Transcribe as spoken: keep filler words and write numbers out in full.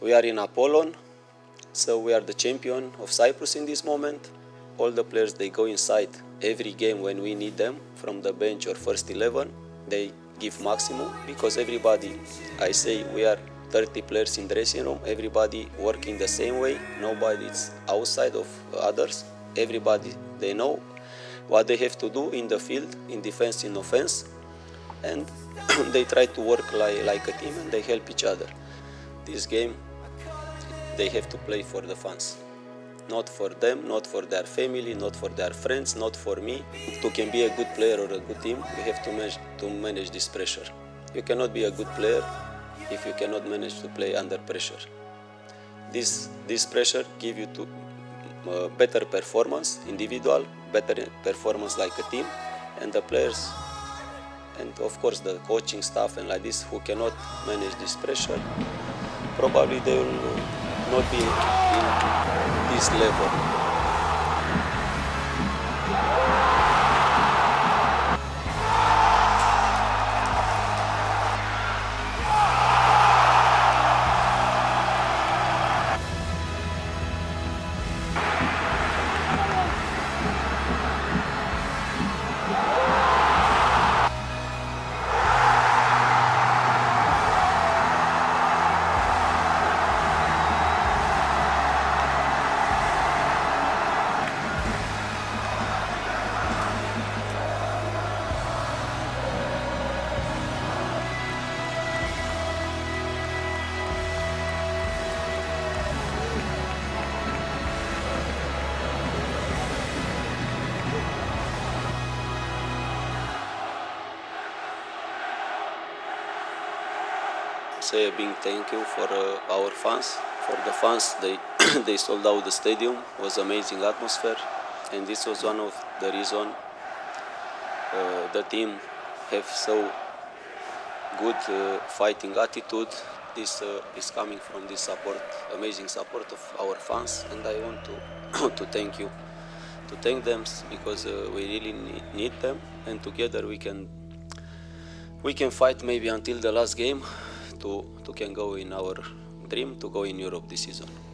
We are in Apollon, so we are the champion of Cyprus in this moment. All the players, they go inside every game when we need them, from the bench or first eleven. They give maximum because everybody, I say we are thirty players in dressing room, everybody working the same way, nobody is outside of others. Everybody, they know what they have to do in the field, in defense, in offense, and they try to work like, like a team and they help each other. This game, they have to play for the fans. Not for them, not for their family, not for their friends, not for me. To can be a good player or a good team, you have to manage, to manage this pressure. You cannot be a good player if you cannot manage to play under pressure. This, this pressure gives you to uh, better performance, individual, better performance like a team, and the players, and of course the coaching staff and like this, who cannot manage this pressure, probably they will not be in this level. Say a big thank you for uh, our fans. For the fans, they they sold out the stadium. It was amazing atmosphere, and this was one of the reason uh, the team have so good uh, fighting attitude. This uh, is coming from this support, amazing support of our fans, and I want to to thank you, to thank them because uh, we really need, need them, and together we can we can fight maybe until the last game. To, to can go in our dream to go in Europe this season.